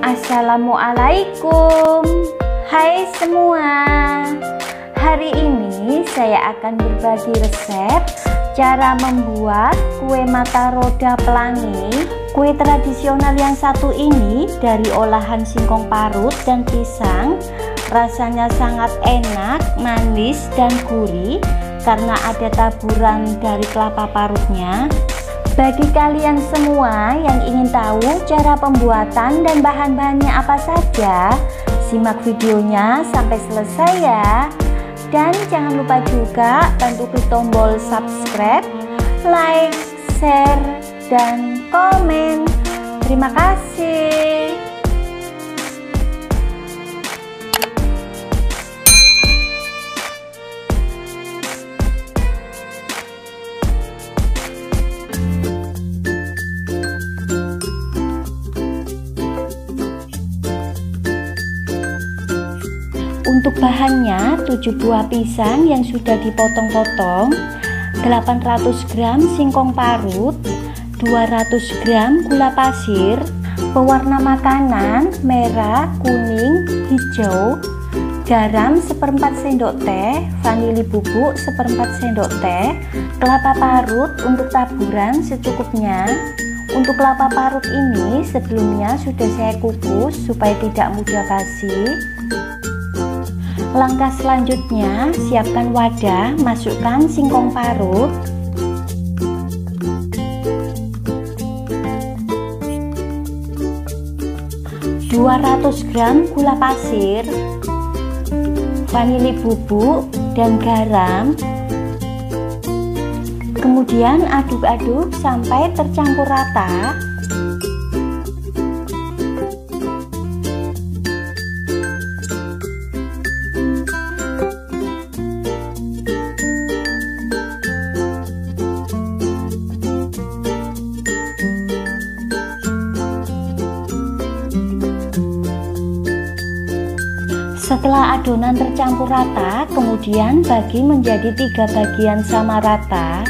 Assalamualaikum. Hai semua. Hari ini saya akan berbagi resep cara membuat kue mata roda pelangi. Kue tradisional yang satu ini dari olahan singkong parut dan pisang. Rasanya sangat enak, manis dan gurih karena ada taburan dari kelapa parutnya. Bagi kalian semua yang ingin tahu cara pembuatan dan bahan-bahannya apa saja, simak videonya sampai selesai ya. Dan jangan lupa juga bantu klik tombol subscribe, like, share, dan komen. Terima kasih. Untuk bahannya 7 buah pisang yang sudah dipotong-potong, 800 gram singkong parut, 200 gram gula pasir, pewarna makanan merah, kuning, hijau, garam 1/4 sendok teh, vanili bubuk 1/4 sendok teh, kelapa parut untuk taburan secukupnya. Untuk kelapa parut ini sebelumnya sudah saya kukus supaya tidak mudah basi. Langkah selanjutnya, siapkan wadah, masukkan singkong parut, (200 gram gula pasir, vanili bubuk dan garam. Kemudian aduk-aduk sampai tercampur rata. Setelah adonan tercampur rata, kemudian bagi menjadi 3 bagian sama rata.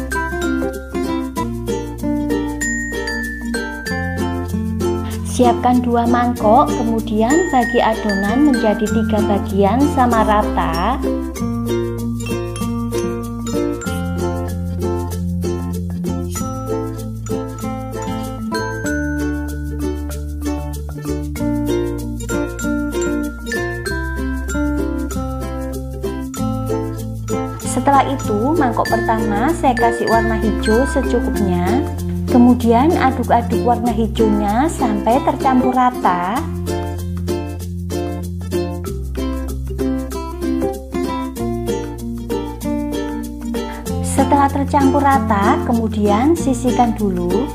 Siapkan 2 mangkok, kemudian bagi adonan menjadi 3 bagian sama rata. Setelah itu, mangkok pertama saya kasih warna hijau secukupnya. Kemudian aduk-aduk warna hijaunya sampai tercampur rata. Setelah tercampur rata, kemudian sisihkan dulu.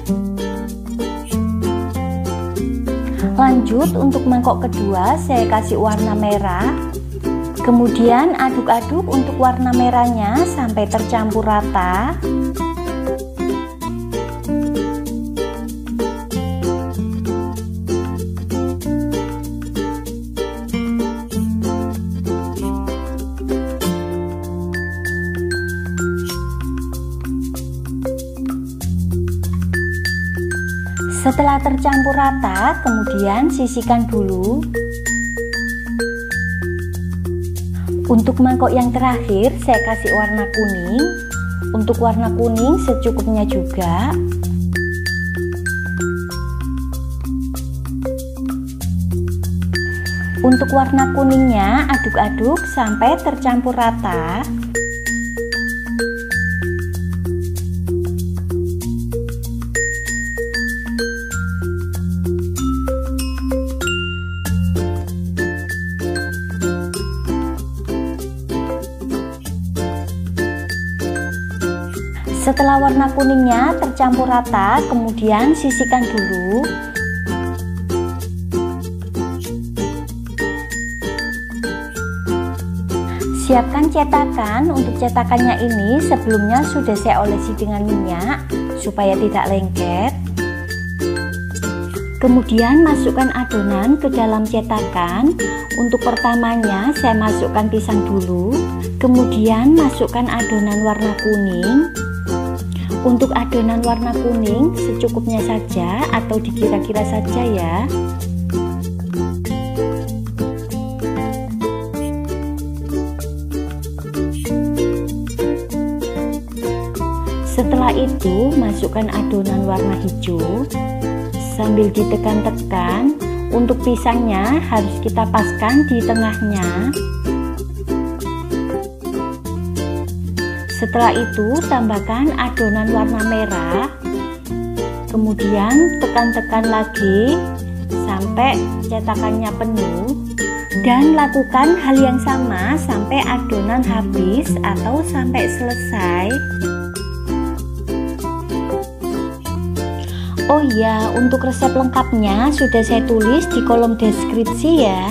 Lanjut untuk mangkok kedua saya kasih warna merah. Kemudian aduk-aduk untuk warna merahnya sampai tercampur rata. Setelah tercampur rata, kemudian sisihkan dulu. Untuk mangkok yang terakhir saya kasih warna kuning. Untuk warna kuning secukupnya juga. Untuk warna kuningnya aduk-aduk sampai tercampur rata. Setelah warna kuningnya tercampur rata, kemudian sisihkan dulu. Siapkan cetakan. Untuk cetakannya ini sebelumnya sudah saya olesi dengan minyak supaya tidak lengket. Kemudian masukkan adonan ke dalam cetakan. Untuk pertamanya saya masukkan pisang dulu. Kemudian masukkan adonan warna kuning. Untuk adonan warna kuning secukupnya saja atau dikira-kira saja ya. Setelah itu masukkan adonan warna hijau sambil ditekan-tekan. Untuk pisangnya harus kita paskan di tengahnya. Setelah itu tambahkan adonan warna merah, kemudian tekan-tekan lagi sampai cetakannya penuh, dan lakukan hal yang sama sampai adonan habis atau sampai selesai. Oh iya, untuk resep lengkapnya sudah saya tulis di kolom deskripsi ya.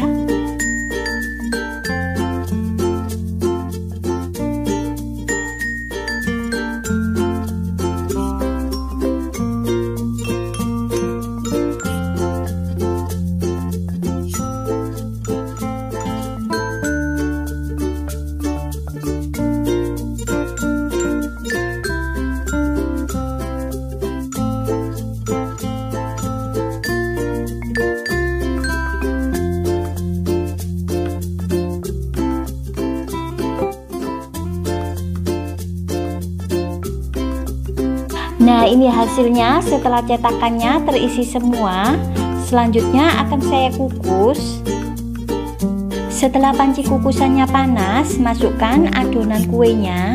Nah, ini hasilnya setelah cetakannya terisi semua. Selanjutnya akan saya kukus. Setelah panci kukusannya panas, masukkan adonan kuenya.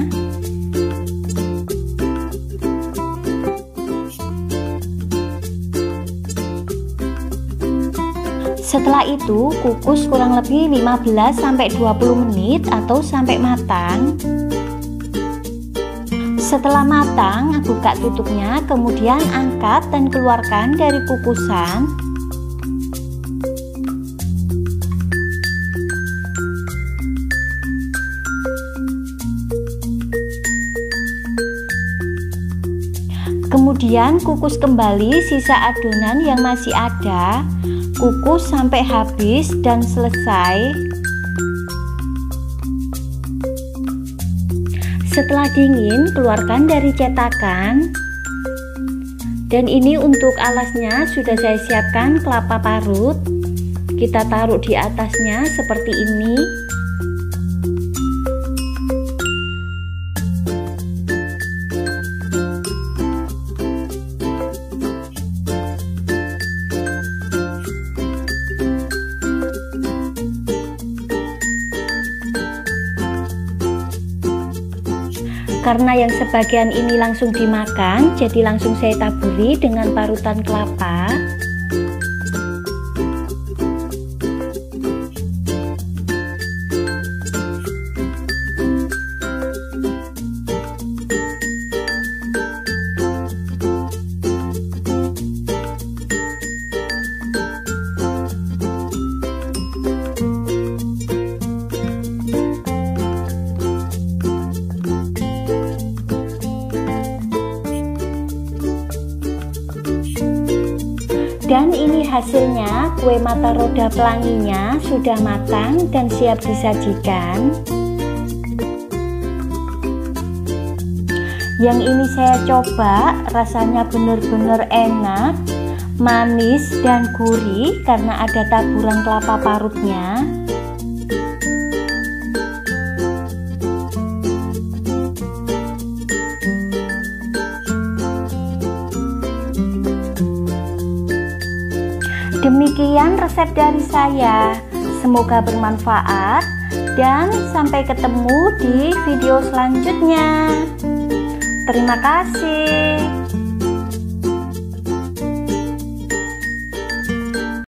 Setelah itu kukus kurang lebih 15-20 menit atau sampai matang. Setelah matang, buka tutupnya, kemudian angkat dan keluarkan dari kukusan. Kemudian kukus kembali sisa adonan yang masih ada. Kukus sampai habis dan selesai. Setelah dingin, keluarkan dari cetakan. Dan ini untuk alasnya sudah saya siapkan kelapa parut. Kita taruh di atasnya seperti ini. Karena yang sebagian ini langsung dimakan, jadi langsung saya taburi dengan parutan kelapa. Dan ini hasilnya, kue mata roda pelanginya sudah matang dan siap disajikan. Yang ini saya coba, rasanya benar-benar enak, manis dan gurih karena ada taburan kelapa parutnya. Demikian resep dari saya, semoga bermanfaat dan sampai ketemu di video selanjutnya. Terima kasih.